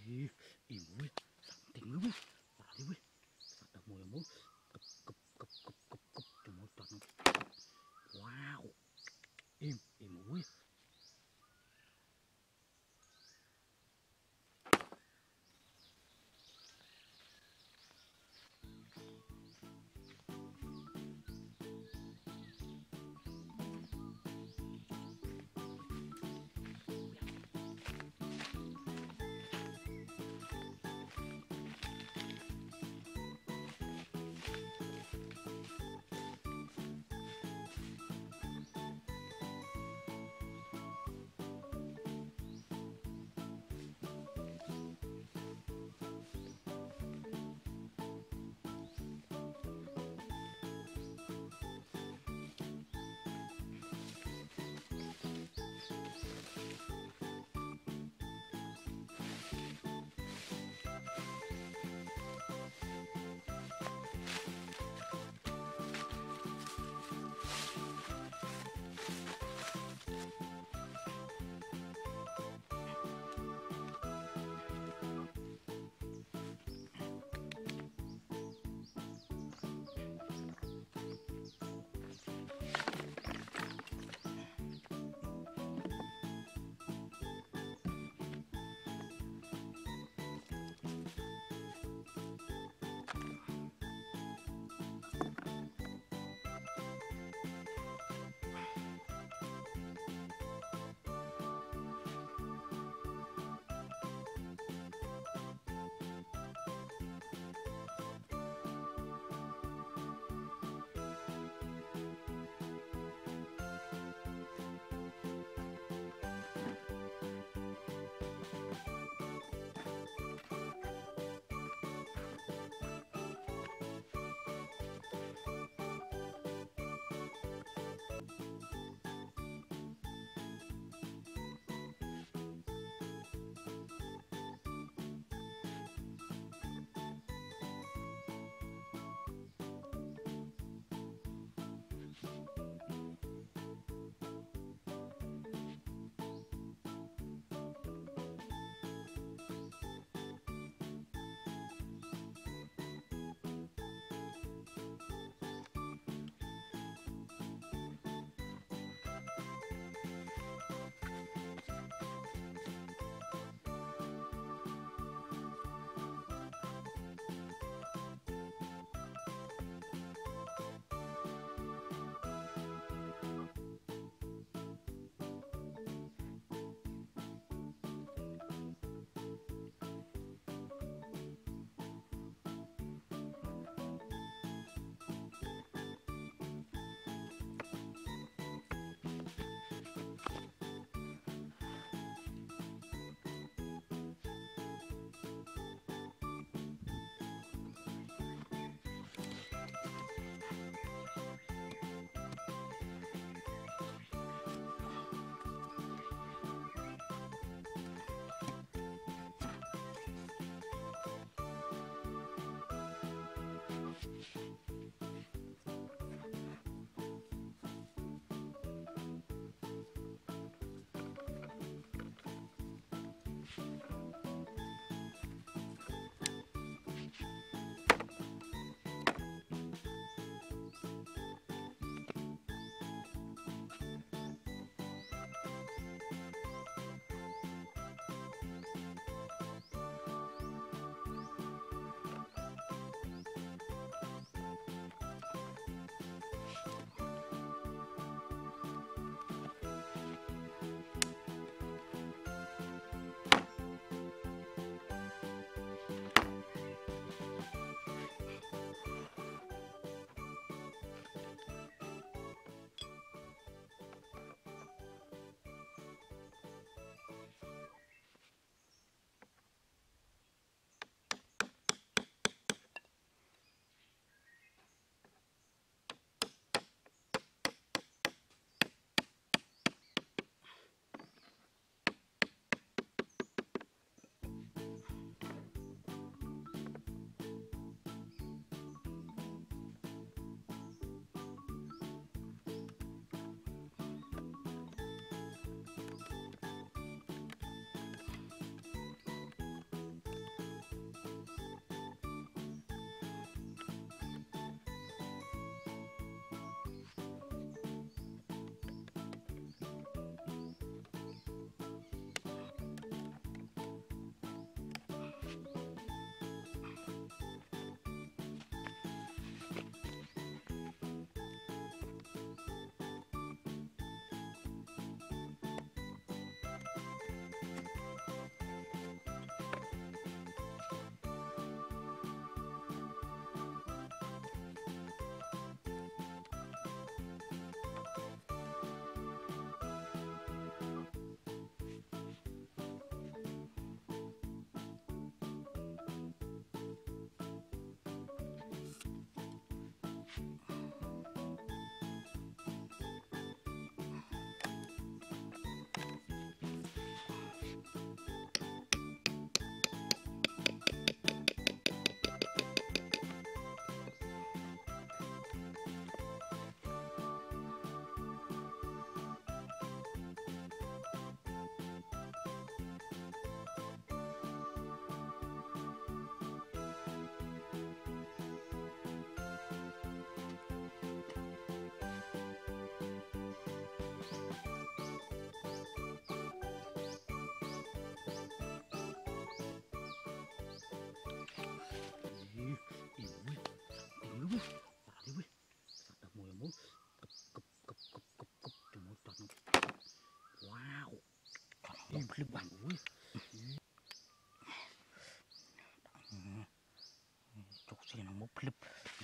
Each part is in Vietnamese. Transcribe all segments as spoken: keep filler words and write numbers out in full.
Ih, ibu weh, something weh, lari weh, ada mau yang mau, kep kep kep kep kep kep, cuma tanam. Wow, im, im weh. flip bạn ui chụp xe nó một flip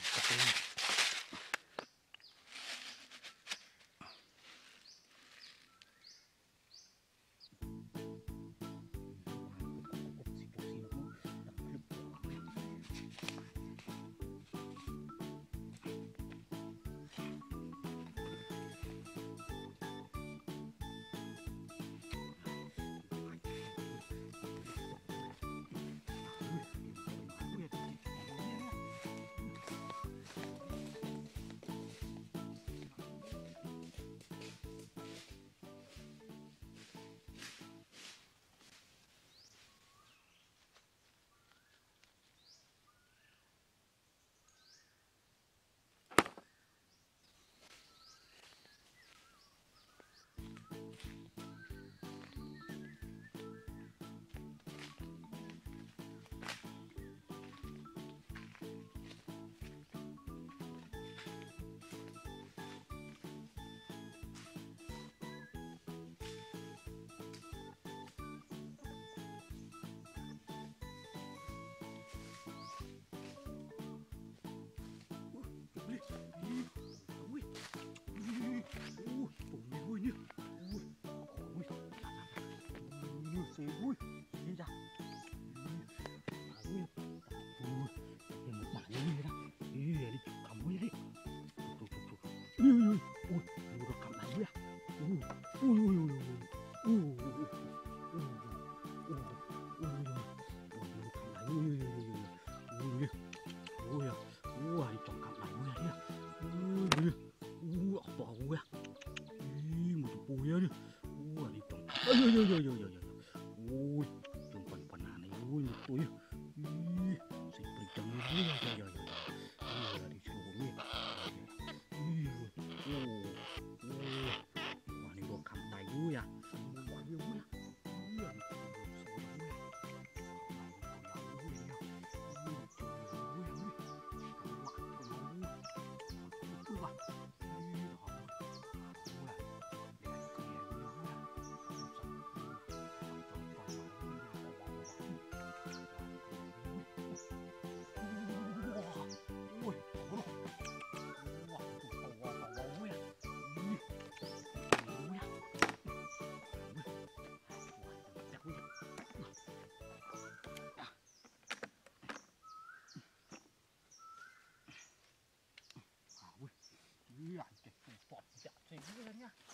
ui đi ra ui một mảng như thế đó đi đi cầm ui đi ui ui ui ui cầm lại ui ui ui ui ui ui ui ui chọn cầm lại ui đi ui ui bỏ ui ui một bùi đi ui đi chọn ui ui ui ui ui ui chọn phần phần này ui một túi ui xịt bên trong ui ui ui ui ui đi xuống ui ui ui ui quả này đồ cầm tay ui à quả ui ui Ui, anh kìa, phọt dạ thế nhá.